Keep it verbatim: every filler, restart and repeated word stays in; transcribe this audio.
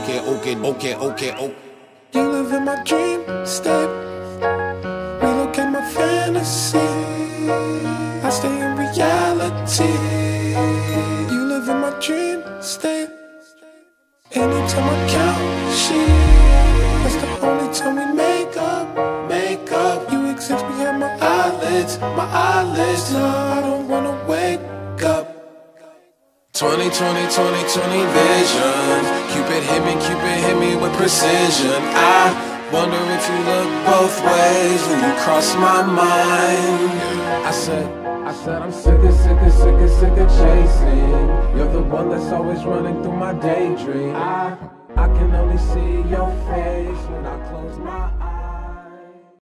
okay, okay, okay, okay, okay. You live in my dream state. Relocate my fantasy. I stay in reality. You live in my dream state. Anytime I count sheep, that's the only time we make up, make up. You exist behind my eyelids, my eyelids. No, I don't wanna wake up. twenty, twenty, twenty, twenty vision. Cupid hit me, Cupid hit me with precision. I wonder if you look both ways when you cross my mind. I said, I said I'm sick of, sick of, sick of, sick of chasing. You're the one that's always running through my daydream. I, I can only see your face when I close my eyes.